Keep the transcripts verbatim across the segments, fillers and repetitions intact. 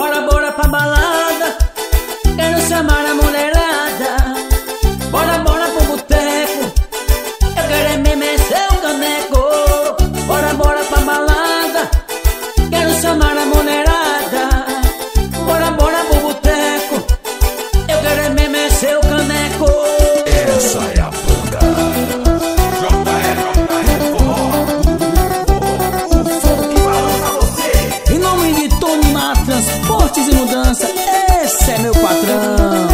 Bora, bora pra balada, quero chamar a mulherada. Bora, bora pro boteco, eu quero é mesmo é seu caneco. Bora, bora pra balada, quero chamar a mulherada. Bora, bora pro boteco, eu quero é mesmo é seu caneco. Essa é a banda J R Forró, o som que balança você. Em nome de Tony Mar Transportes e Mudança, esse é meu patrão.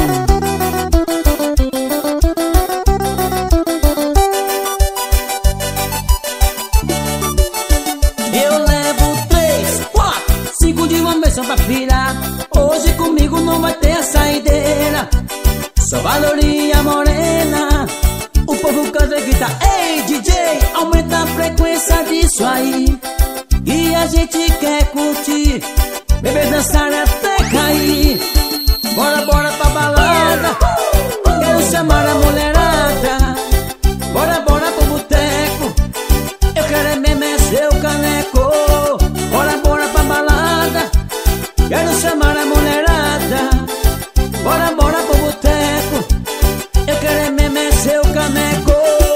Eu levo três, quatro, cinco de uma mesa pra virar. Hoje comigo não vai ter a saideira. Só valoria morena. O povo canta e grita: ei D J, aumenta a frequência disso aí. E a gente quer curtir, beber, dançar até cair. Bora, bora pra balada, quero chamar a mulherada. Bora, bora pro boteco, eu quero é mesmo é seu caneco. Bora, bora pra balada, quero chamar a mulherada. Bora, bora pro boteco, eu quero é mesmo é seu caneco.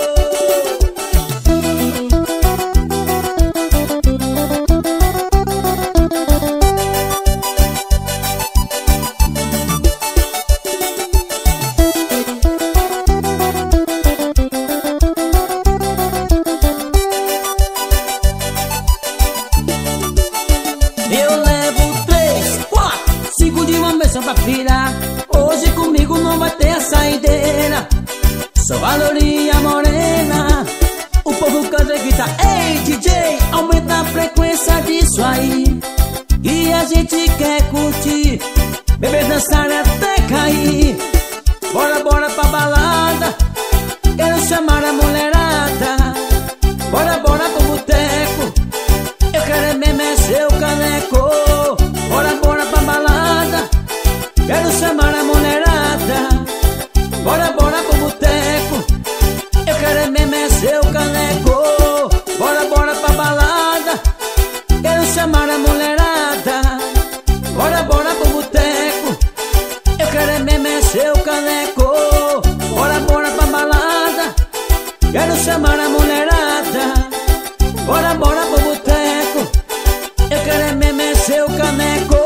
Eu levo três, quatro, cinco de uma mesa pra virar. Hoje comigo não vai ter a saideira. Só valoria morena. O povo canta e grita: ei D J, aumenta a frequência disso aí. E a gente quer curtir, beber, dançar até cair. Bora, bora pra balada, quero chamar a mulherada. Bora, bora pro boteco, eu quero é mesmo é seu caneco. Bora, bora pra balada, quero chamar a mulherada. Bora, bora pro boteco, eu quero é mesmo é seu caneco. Bora, bora pra balada, quero chamar a mulherada. Bora, bora pro boteco, eu quero é mesmo é seu caneco. Bora, bora pra balada, quero chamar a mulherada. Bora, bora pro boteco, eu quero é mesmo é seu caneco.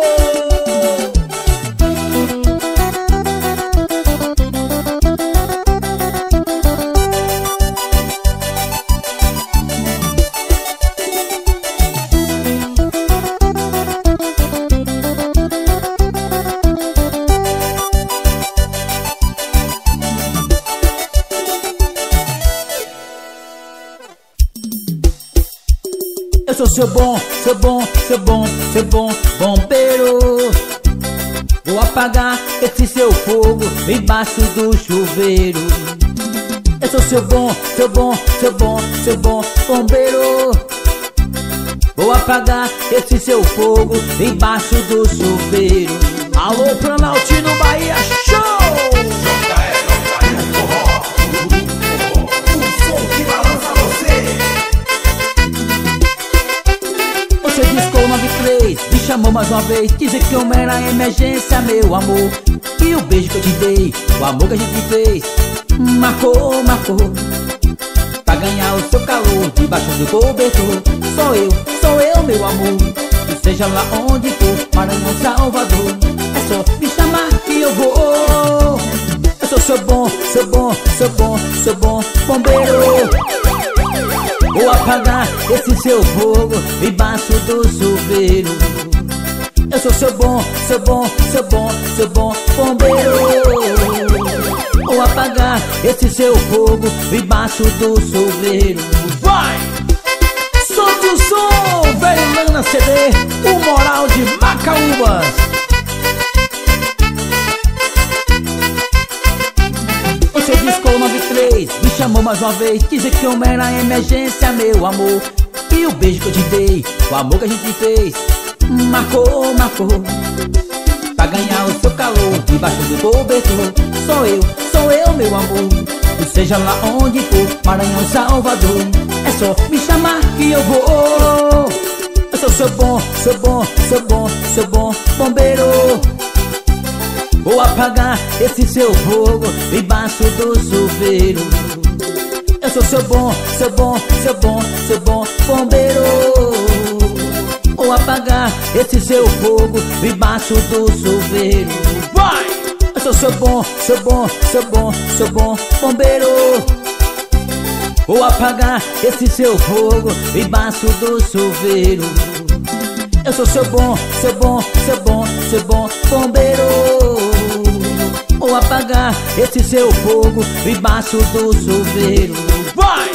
Eu sou seu bom, seu bom, seu bom, seu bom bombeiro. Vou apagar esse seu fogo embaixo do chuveiro. Eu sou seu bom, seu bom, seu bom, seu bom bombeiro. Vou apagar esse seu fogo embaixo do chuveiro. Alô, Planaltino, Bahia, show! J R Forró, o som que balança você. Você discou nove três, me chamou mais uma vez, dizer que eu era emergência, meu amor. E o beijo que eu te dei, o amor que a gente fez, marcou, marcou. Pra ganhar o seu calor, debaixo do cobertor. Sou eu, sou eu, meu amor. E seja lá onde for, Maranhão, Salvador, é só me chamar que eu vou. Eu sou seu bom, seu bom, seu bom, seu bom bombeiro. Vou apagar esse seu fogo embaixo do chuveiro. Eu sou seu bom, seu bom, seu bom, seu bom bombeiro. Vou apagar esse seu fogo embaixo do chuveiro. Vai! Solte o som, velho Lana C D, o moral de Macaúbas. Você discou nove três, me chamou mais uma vez, dizer que eu era emergência, meu amor. E o beijo que eu te dei, o amor que a gente fez, marcou, marcou. Pra ganhar o seu calor, debaixo do cobertor. Sou eu, sou eu, meu amor. E seja lá onde for, Maranhão, Salvador, é só me chamar que eu vou. Eu sou seu bom, seu bom, seu bom, seu bom bombeiro. Vou apagar esse seu fogo embaixo do chuveiro. Eu sou seu bom, seu bom, seu bom, seu bom bombeiro. Vou apagar esse seu fogo embaixo do chuveiro. Vai! Eu sou seu bom, seu bom, seu bom, seu bom bombeiro. Vou apagar esse seu fogo embaixo do chuveiro. Eu sou seu bom, seu bom, seu bom, seu bom bombeiro. Vou apagar esse seu fogo embaixo do chuveiro. Vai!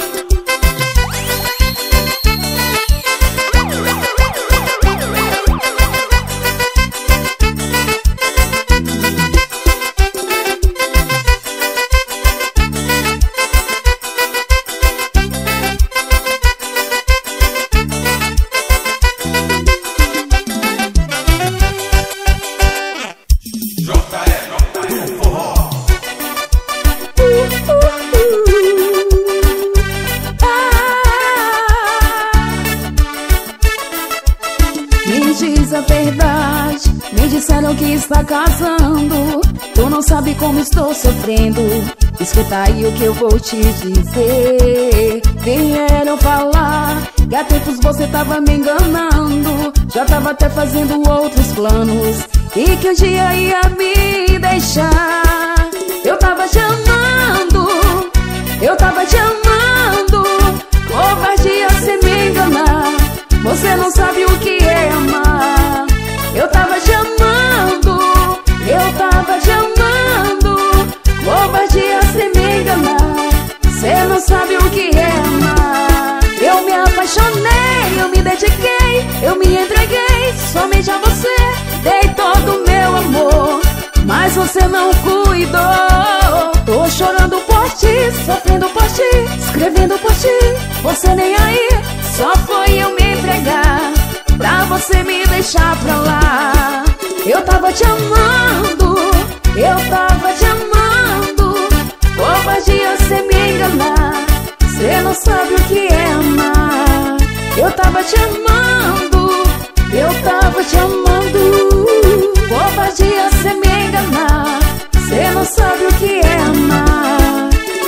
Que está casando, tu não sabe como estou sofrendo. Escuta aí o que eu vou te dizer. Vieram falar que há tempos você tava me enganando, já tava até fazendo outros planos, e que um dia ia me deixar. Eu tava te amando, eu tava te amando. Covardia sem me enganar, você não sabe o que é amar. Eu tava te amando, eu tava te amando. Covardia sem me enganar, cê não sabe o que é amar. Eu me apaixonei, eu me dediquei, eu me entreguei somente a você. Dei todo o meu amor, mas você não cuidou. Tô chorando por ti, sofrendo por ti, escrevendo por ti. Você nem aí, só foi eu me entregar pra você me deixar pra lá. Eu tava te amando, eu tava te amando. Covardia sem me enganar, cê não sabe o que é amar. Eu tava te amando, eu tava te amando. Covardia sem me enganar, cê não sabe o que é amar.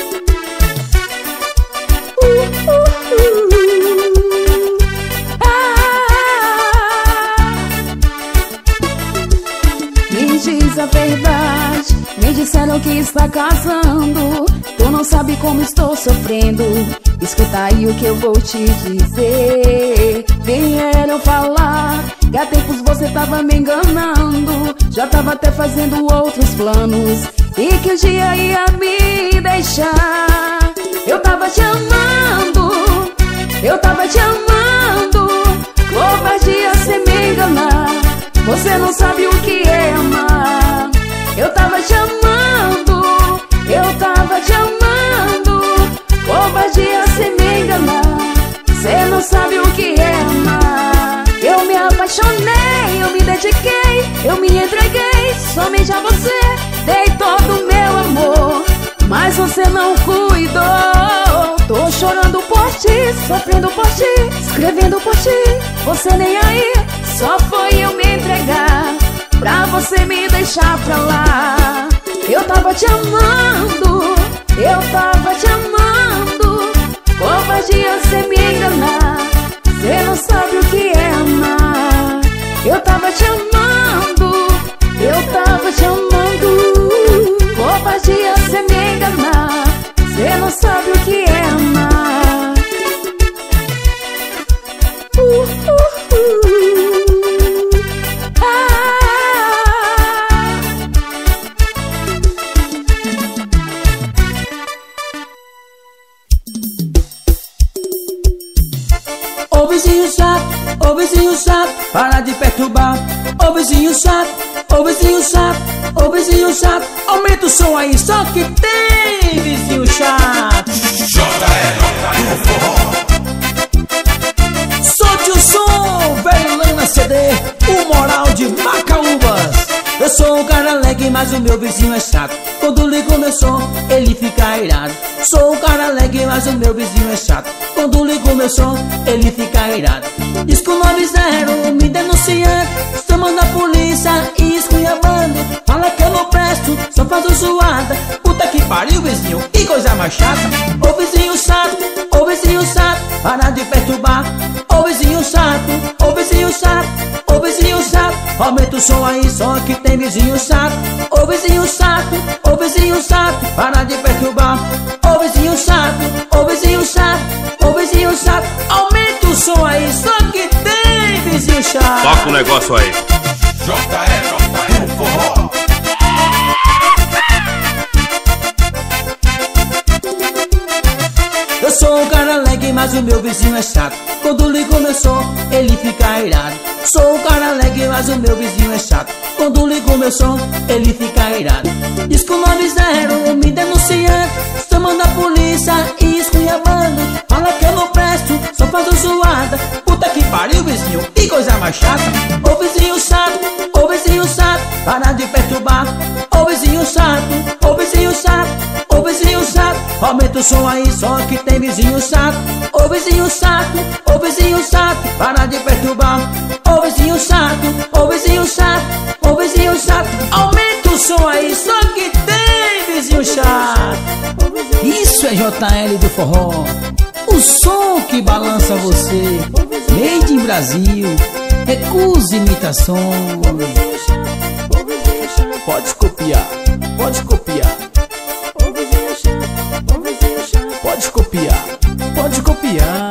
uh, uh, uh. Diz a verdade, me disseram que está casando, tu não sabe como estou sofrendo. Escuta aí o que eu vou te dizer. Vieram falar que há tempos você tava me enganando, já tava até fazendo outros planos, e que um dia ia me deixar. Eu tava te amando, eu tava te amando. Covardia sem me enganar, você não sabe o que é amar. Eu tava te amando, eu tava te amando. Covardia sem me enganar, cê não sabe o que é amar. Eu me apaixonei, eu me dediquei, eu me entreguei somente a você. Dei todo o meu amor, mas você não cuidou. Tô chorando por ti, sofrendo por ti, escrevendo por ti. Você nem aí, só foi eu me entregar pra você me deixar pra lá. Eu tava te amando, eu tava te amando. Covardia sem me enganar, cê não sabe o que é amar. Eu tava te amando, eu tava te amando. Covardia sem me enganar, cê não sabe o que é amar. uh, uh, uh. Ah. Ô vizinho chato, ô vizinho chato, para de perturbar. Ô vizinho chato, ô vizinho chato, ô vizinho chato, aumenta o som aí, só que tem vizinho chato. J R do Forró. Solte o som, velho Lana C D, o moral de Macaúbas. Eu sou um cara alegre, mas o meu vizinho é chato. Quando ligo meu som, ele fica irado. Sou um cara alegre, mas o meu vizinho é chato. Quando ligo meu som, ele fica irado. Disco nove zero, me denunciando, chamando a polícia e esculhambando. Fala que eu não presto, só faço zoada. Puta que pariu, vizinho, que coisa mais chata. Ô vizinho chato, ô vizinho chato, para de perturbar. Ô vizinho chato, ô vizinho chato, ô vizinho chato, aumenta o som aí, só que tem vizinho chato. Ô vizinho chato, ô vizinho chato, para de perturbar. Ô vizinho chato, ô vizinho chato, ô vizinho chato, aumenta o som aí, só que tem vizinho chato. Toca o negócio aí. J E, J E, o forró. Eu sou um cara alegre, mas o meu vizinho é chato. Quando ligo meu som, ele fica irado. Sou um cara alegre, mas o meu vizinho é chato. Quando ligo meu som, ele fica irado. Disco nove zero, me denunciando, chamando a polícia e esculhambando. Fala que eu não presto, só faço zoada. Puta que pariu, vizinho, que coisa mais chata. Ô vizinho chato, ô vizinho chato, para de perturbar. Ô vizinho chato, ô vizinho chato, ô vizinho chato, aumenta o som aí, só que tem vizinho chato. Ô vizinho chato, ô vizinho chato, para de perturbar. Ô vizinho chato, ô vizinho chato, ô vizinho chato, aumenta o som aí, só que tem vizinho chato. Isso é J L do forró, o som que balança você. Made in Brasil, recuse imitações. Pode copiar, pode copiar. Pode copiar, pode copiar.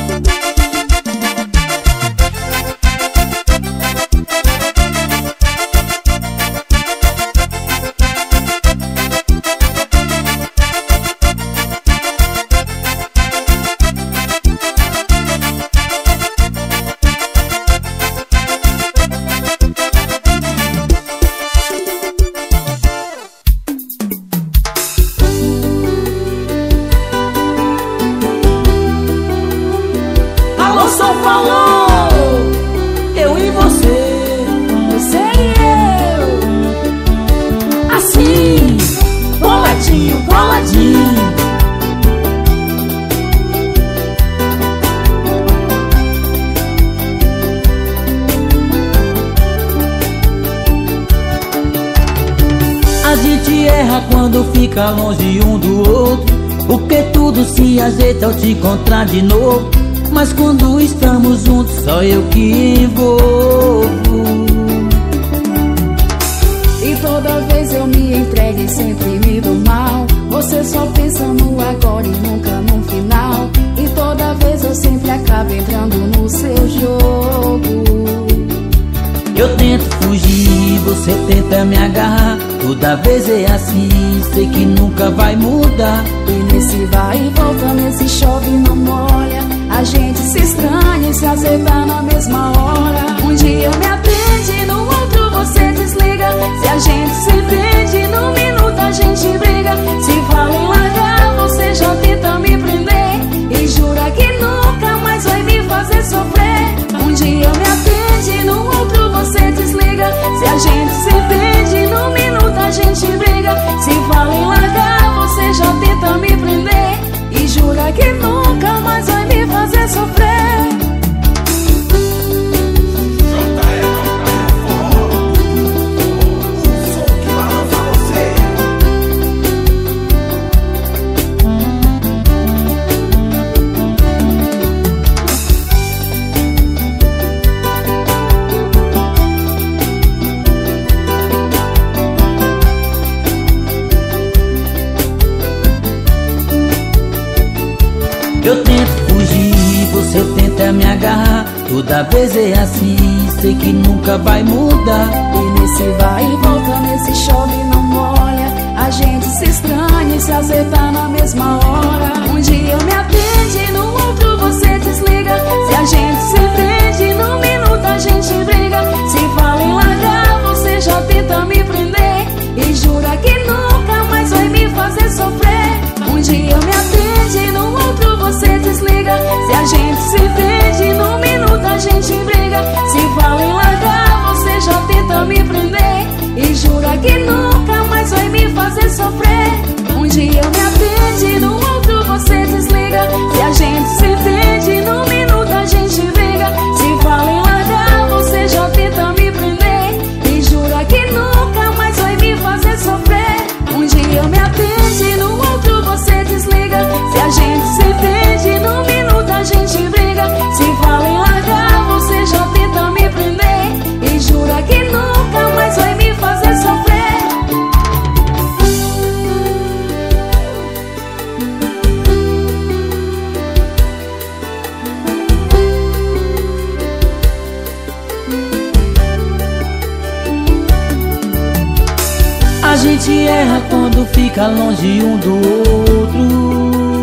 Fica longe um do outro, porque tudo se ajeita ao te encontrar de novo. Mas quando estamos juntos, só eu que envolvo. E toda vez eu me entrego e sempre me dou mal. Você só pensa no agora e nunca no final. E toda vez eu sempre acabo entrando no seu jogo. Eu tento fugir, você tenta me agarrar. Toda vez é assim, sei que nunca vai mudar. E nesse vai e volta, nesse chove e não molha, a gente se estranha e se azeita na mesma hora. Um dia me atende, no outro você desliga. Se a gente se entende, num minuto a gente briga. Se fala em largar, você já tenta me prender e jura que nunca mais vai me fazer sofrer. Um dia me atende, no outro você desliga. Se a gente se entende, num minuto a gente briga. Se fala em largar, você já tenta me prender e jura que nunca mais vai me fazer sofrer. Eu tento fugir, você tenta me agarrar. Toda vez é assim, sei que nunca vai mudar. E nesse vai e volta, nesse chove e não molha, a gente se estranha e se azeita na mesma hora. Um dia me atende, no outro você desliga. Se a gente se entende, num minuto a gente briga. Se fala em largar, você já tenta me prender e jura que nunca mais vai me fazer sofrer. Um dia me atende, no outro você desliga. Se a gente se entende, num minuto a gente briga. Se fala em largar, você já tenta me prender e jura que nunca mais vai me fazer sofrer. A gente erra quando fica longe um do outro.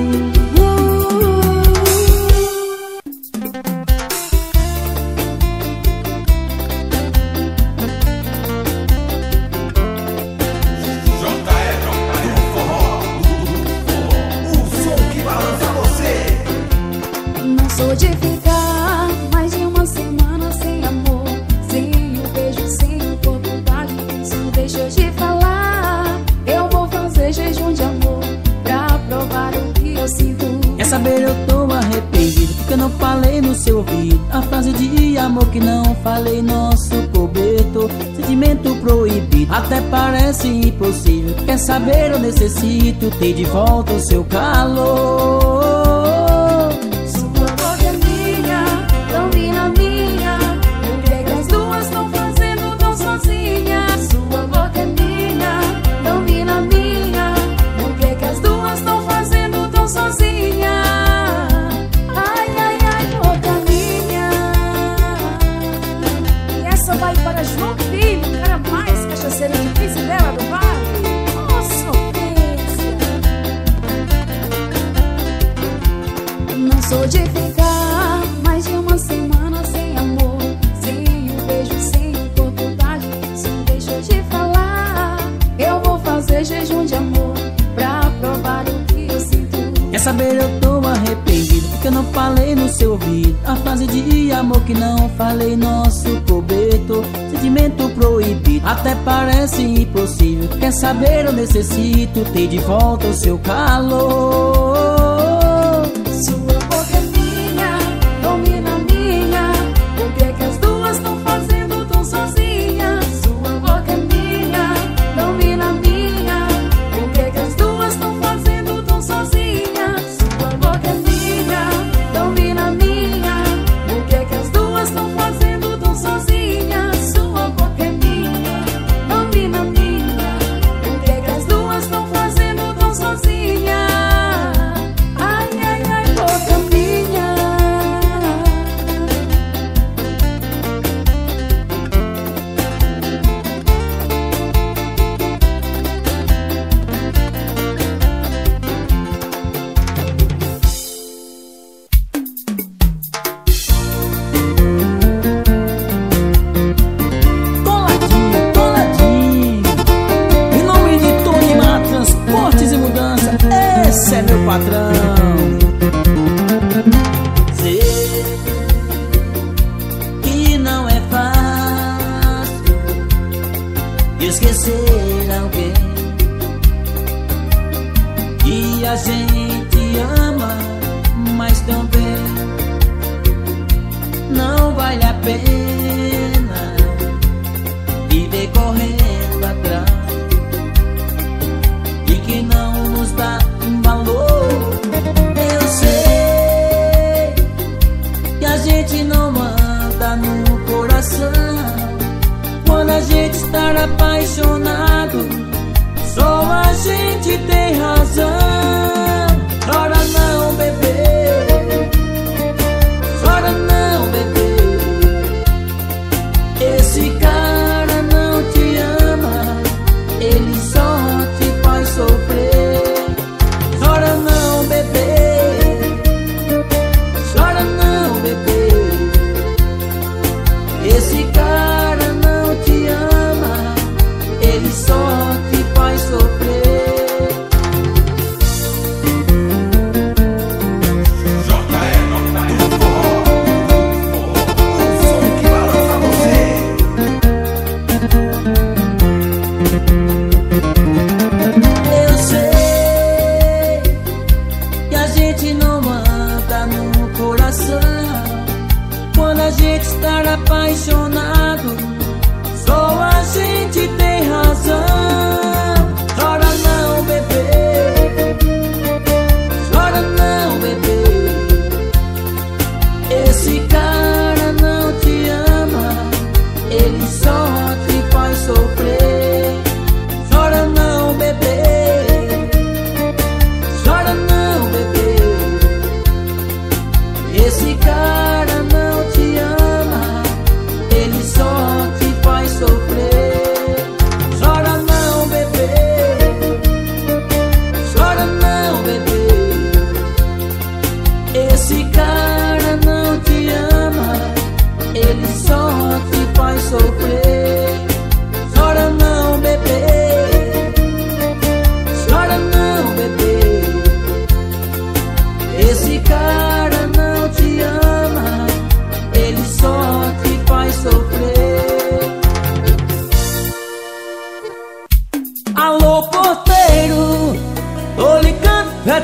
Que não falei, nosso cobertor, sentimento proibido, até parece impossível. Quer saber, eu necessito ter de volta o seu calor. Sua boca é minha, tão minha, minha. O que é que as duas estão fazendo tão sozinhas? Sua boca é minha, tão minha, minha. O que é que as duas estão fazendo tão sozinhas? Vai para João Filho, o cara mais cachaceiro difícil dela do bairro. Oh, sofrência. Não sou de ficar mais de uma semana sem amor, sem um beijo, sem oportunidade. Se não deixa de falar, eu vou fazer jejum de amor pra provar o que eu sinto. Quer saber, eu tô arrependido porque eu não falei no seu ouvido a frase de amor que não falei, nosso cobertor, sentimento proibido, até parece impossível. Quer saber, eu necessito ter de volta o seu calor. Sua boca é minha, domina minha. O que é que as duas estão fazendo tão sozinhas? Sua boca é minha, domina minha. O que é que as duas estão fazendo tão sozinhas? Sua boca é minha, domina minha. O que é que as duas estão fazendo tão sozinhas? Sua boca é minha, domina minha. O que é que as duas estão fazendo tão sozinhas? Ai, ai, ai, boca minha. Coladinho, coladinho. Em nome de Tony Mar Transportes e Mudança, esse é meu patrão. Sei que não é fácil esquecer alguém que a gente ama, mas também não vale a pena viver correndo atrás e que não nos dá um valor. Eu sei que a gente não manda no coração quando a gente está apaixonado. Só a gente tem razão. Chora não, bebê, chora não, bebê. Esse cara não te ama, ele só te faz sofrer. Chora não, bebê, chora não, bebê. Esse cara não te ama, ele só te faz sofrer.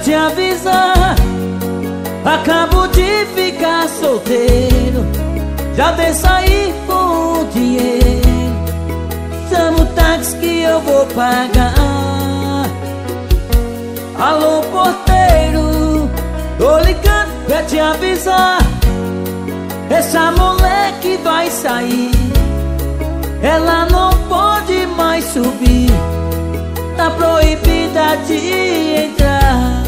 te avisar, acabo de ficar solteiro. Já de sair com o dinheiro, chama o táxi que eu vou pagar. Alô, porteiro, tô ligando pra te avisar, essa moleque vai sair, ela não pode mais subir, tá proibida de entrar.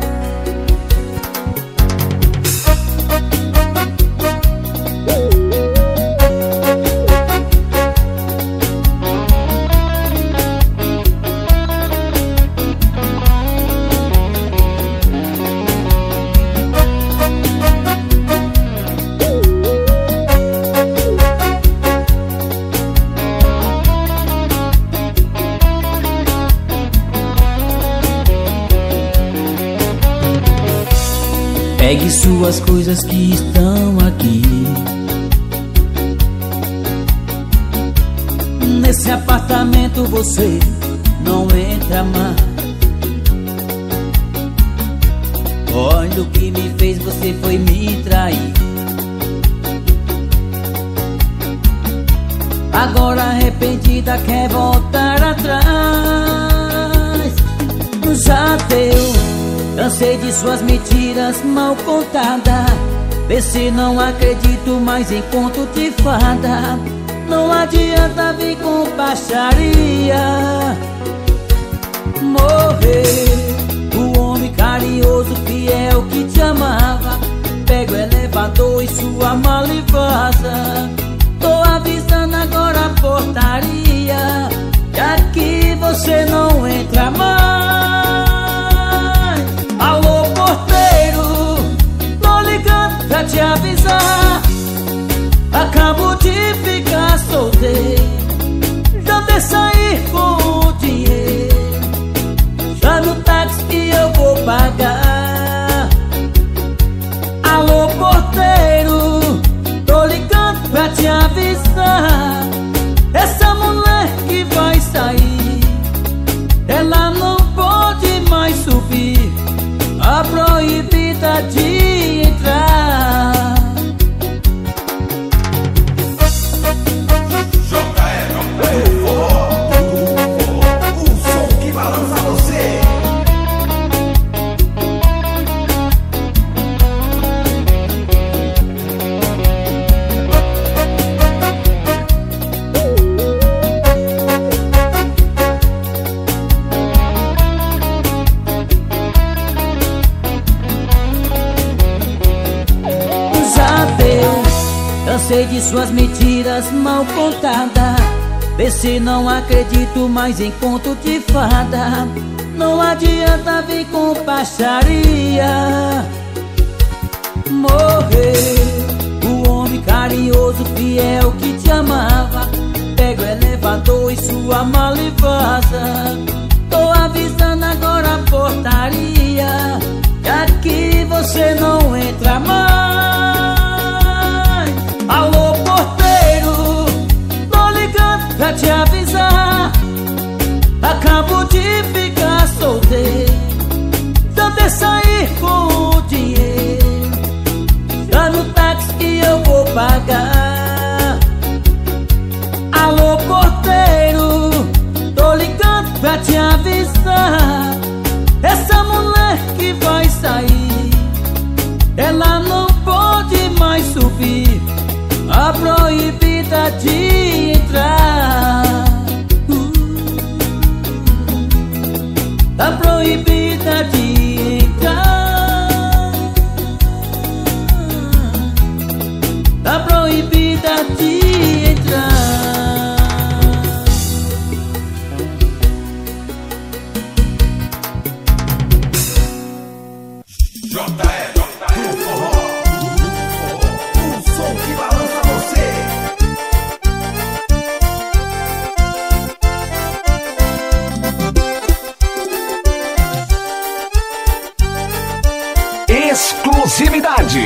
Pegue suas coisas que estão aqui. Nesse apartamento você não entra mais. Olha o que me fez, você foi me trair. Agora arrependida quer voltar atrás. Já deu, cansei de suas mentiras mal contadas. Vê se não acredito mais em conto de fada. Não adianta vir com baixaria. Morrer, o homem carinhoso, fiel que te amava, pega o elevador e sua mala e vaza. Tô avisando agora a portaria, que aqui você não entra mais. Alô, porteiro, tô ligando pra te avisar, acabo de ficar solteiro. Já de sair com o dinheiro, chame o táxi que eu vou pagar. Alô, porteiro, tô ligando pra te avisar, essa mulher que vai sair, ela não pode mais subir, a proibida de entrar. J R, o som que balança você. Cansei de suas mentiras mal contadas. Vê se não acredito mais em conto de fada. Não adianta vir com baixaria. Morrer, o homem carinhoso, fiel que te amava, pega o elevador e sua mala e vaza. Tô avisando agora a portaria, que aqui você não entra mais. Alô, porteiro, tô ligando pra te avisar, acabo de ficar solteiro. Já de sair com o dinheiro, chame o táxi que eu vou pagar. Alô, porteiro, tô ligando pra te avisar, essa mulher que vai sair, ela não pode mais subir, a proibida de entrar. uh, A proibida de entrar. A proibida de entrar. J R, do forró, o som que balança você. Exclusividade.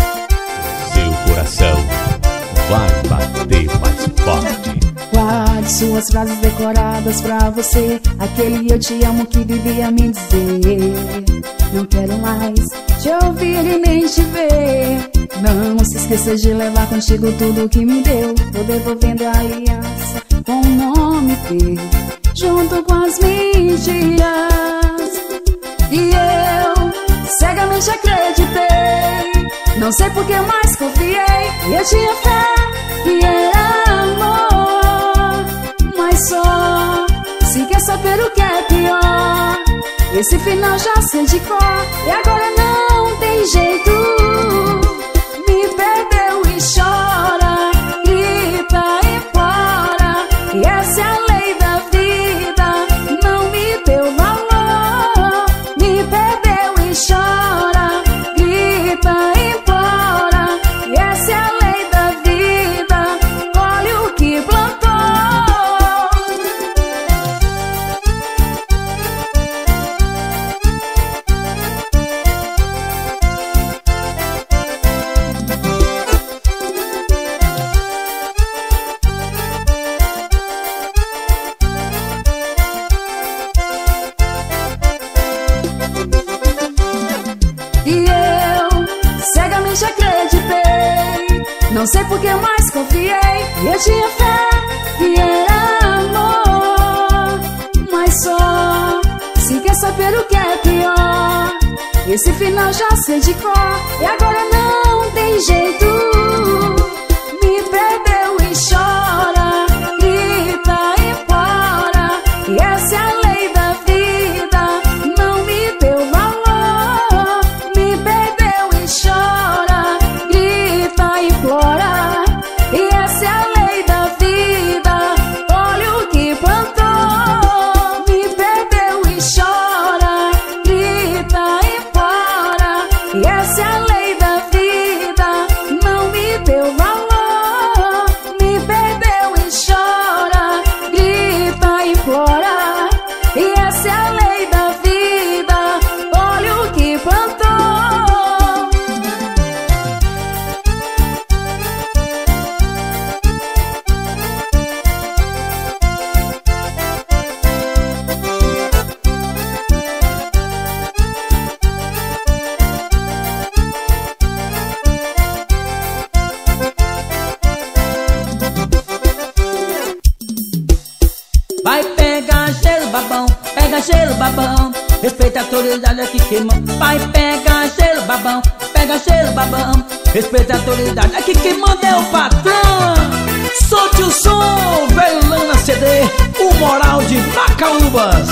Seu coração vai bater mais forte. Pode suas frases decoradas pra você, aquele eu te amo que vivia me dizer. Não quero mais te ouvir e nem te ver. Não se esqueça de levar contigo tudo que me deu. Tô devolvendo a aliança com o nome teu, junto com as mentiras. E eu cegamente acreditei, não sei por que mais confiei. Eu tinha fé que era amor, mas só se quer saber o que é pior. Esse final já sei de cor e agora não tem jeito. Me perdeu e chora, grita e implora. E essa é a lei da vida, não me deu valor. Me perdeu e chora, grita e implora. E essa é a lei da vida, colhe o que plantou. Não sei por que mais confiei. Eu tinha fé que era amor, mas só se quer saber o que é pior. Esse final já sei de cor e agora não tem jeito. Me perdeu e chora, grita e implora. E essa é a lei da vida, não me deu valor. Me perdeu e chora, grita e implora. E essa é a lei da vida, olha o que plantou. Me perdeu e chora, grita e implora. E essa é a lei da vida, não me deu valor. Me perdeu e chora, grita e implora. E essa é a lei da vida, olha o que plantou. Vai pegar gelo, babão, pega gelo, babão. Respeita a autoridade aqui queimou. Vai pegar gelo, babão, pega gelo, babão. Respeita a autoridade aqui quem manda é o patrão. Solte o som, velho Lana C D, o moral de Macaúbas.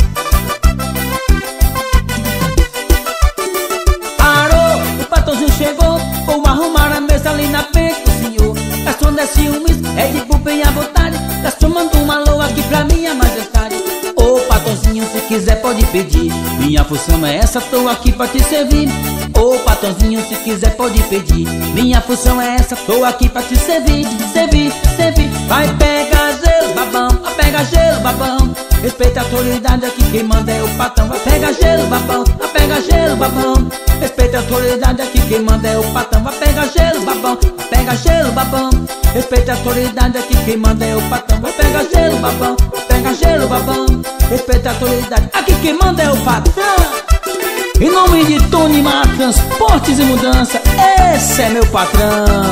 Parou, o patrãozinho chegou. Vou arrumar a mesa ali na frente do senhor. Garçom é ciúmes, é de bem à vontade. Garçom manda uma alô aqui pra minha majestade. Ô patrãozinho, se quiser pode pedir. Minha função é essa, tô aqui pra te servir. Ô patrãozinho, se quiser pode pedir. Minha função é essa, tô aqui pra te servir. Servir, servir. Vai pegar gelo, babão, vai pegar gelo, babão. Respeita a autoridade aqui, quem manda é o patrão. Vai pegar gelo, babão, vai pegar gelo, babão. Respeita a autoridade aqui, quem manda é o patrão. Vai pegar gelo, babão, vai pegar gelo, babão. Respeita a autoridade aqui, quem manda é o patrão. Vai pegar gelo, babão, vai pegar gelo, babão. Respeita a autoridade aqui, quem manda é o patrão. Em nome de Tony Mar Transportes e Mudança, esse é meu patrão.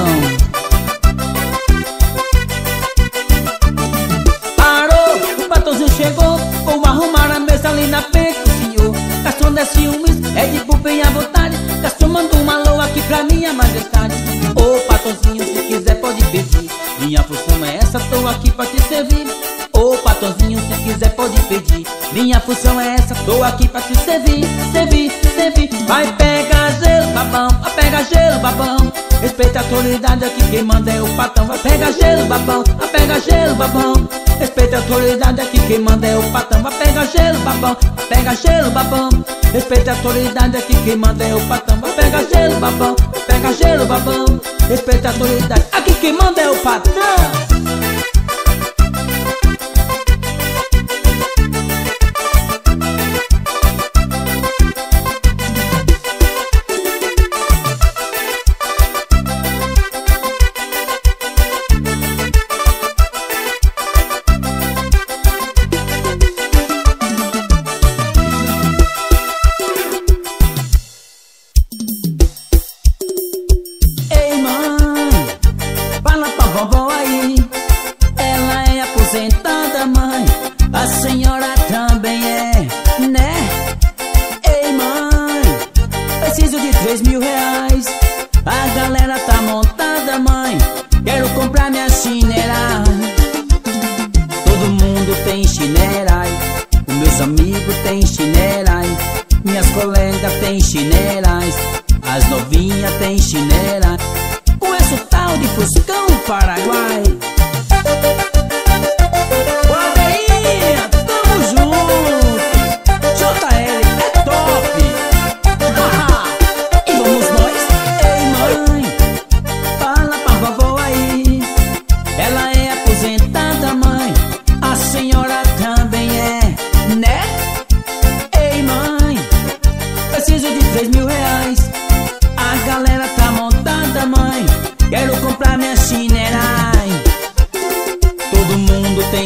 Parou, o patrãozinho chegou. Vou arrumar a mesa ali na frente do senhor. Garçom é ciúmes, é de bem à vontade. Garçom manda uma alô aqui pra minha majestade. Ô patrãozinho, se quiser pode pedir. Minha função é essa, tô aqui pra te servir. Ô patrãozinho, se quiser pode pedir. Minha função é essa, tô aqui pra te servir. Servir, servir. Vai pegar gelo, babão, vai pegar gelo, babão. Respeita a autoridade aqui, quem manda é o patrão. Vai pegar gelo, babão, vai pegar gelo, babão. Respeita a autoridade aqui, quem manda é o patrão. Vai pegar gelo, babão, vai pegar gelo, babão. Respeita a autoridade aqui, quem manda é o patrão. Vai pegar gelo, babão, vai pegar gelo, babão. Respeita a autoridade aqui, quem manda é o patrão.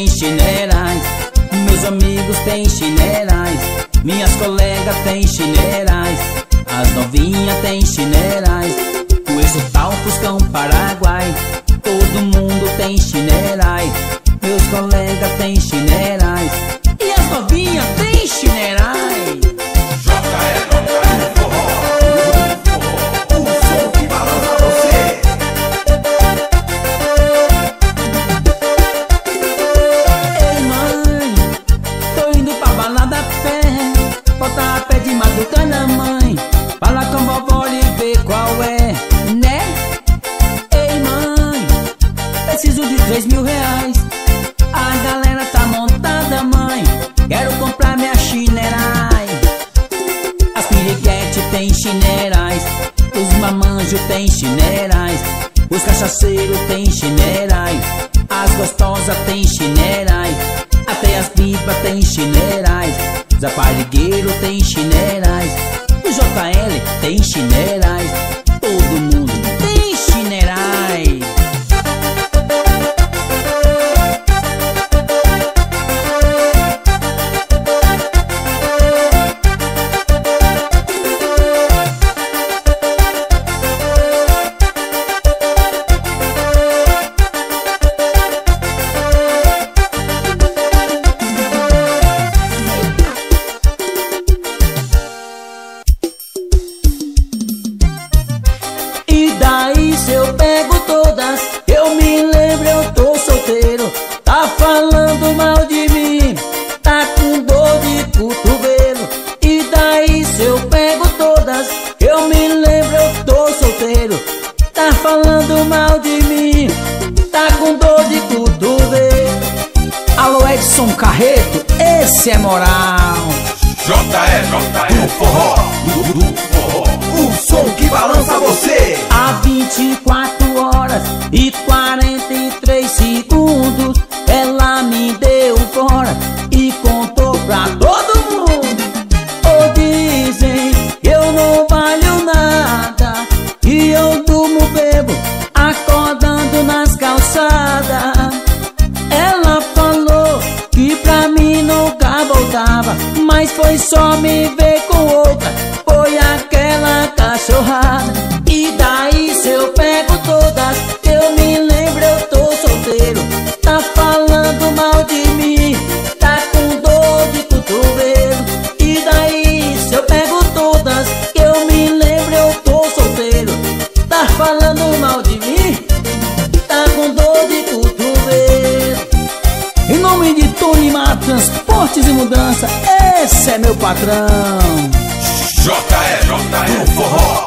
têm chinerais, meus amigos têm chinerais, minhas colegas têm chinerais, as novinhas têm chinerais, conheço tal Fuscão Paraguai, todo mundo tem chinerais, meus colegas têm chinerais e as novinhas têm chinerais. J L do forró, o som que balança você. Ei mãe, tô indo pra balada a pé, botar a pé de madrugada mãe, fala com vovó e ver qual é, né? Ei mãe, preciso de três mil reais, a galera tá montada mãe, quero comprar minha chinerais. As piriguete tem chinerais, os mamanjos tem chinerais, os cachaceiros tem chinerais, as gostosas tem chinerais, até as bibas tem chinerais, os aparigueiros tem chinerais, o J L tem chinerais, todo mundo tem chinerais. E daí se eu pego todas, eu me lembro eu tô solteiro, tá falando mal de mim, tá com dor de cotovelo. E daí se eu pego todas, eu me lembro eu tô solteiro, tá falando mal de mim, tá com dor de cotovelo. Alô Edson Carreto, esse é moral. J L do forró, do, do forró, o som que balança você. Há vinte e quatro horas e quarenta e três segundos ela me deu fora e contou pra todo mundo. Ou dizem que eu não valho nada e eu durmo bebo acordando nas calçadas. Ela falou que pra mim nunca voltava, mas foi só me ver com outra, foi aquela cachorrada. E daí se eu pego todas, eu me lembro eu tô solteiro, tá falando mal de mim, tá com dor de cotovelo. E daí se eu pego todas, eu me lembro eu tô solteiro, tá falando mal de mim, tá com dor de cotovelo. Em nome de Tony Mar Transportes e Mudança, esse é meu patrão. J L do forró.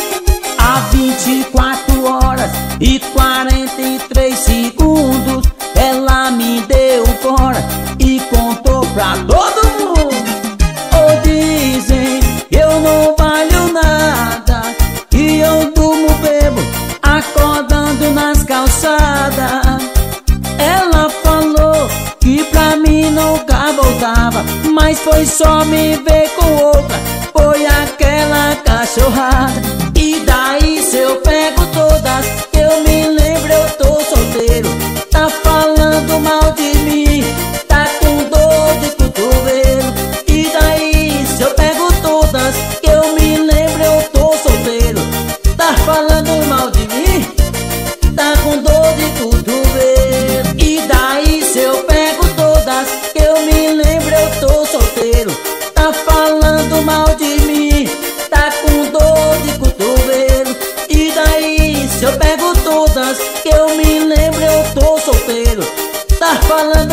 Há vinte e quatro horas e quarenta e três segundos ela me deu fora e contou pra todo mundo. Ou dizem que eu não valho nada e eu durmo bebo acordando nas calçadas. Ela falou que pra mim nunca voltava, mas foi só me ver com outra, foi aquela cachorrada. E daí se eu pego todas, eu me lembro eu tô solteiro, tá falando mal de mim, tá com dor de cotovelo. E daí se eu pego todas, eu me lembro eu tô solteiro, tá falando mal de mim, tá com dor de cotovelo. E daí se eu pego todas, eu me lembro eu tô solteiro, tá falando mal de mim, tá com dor de cotovelo. E daí se eu pego todas, eu me lembro eu tô solteiro, tá falando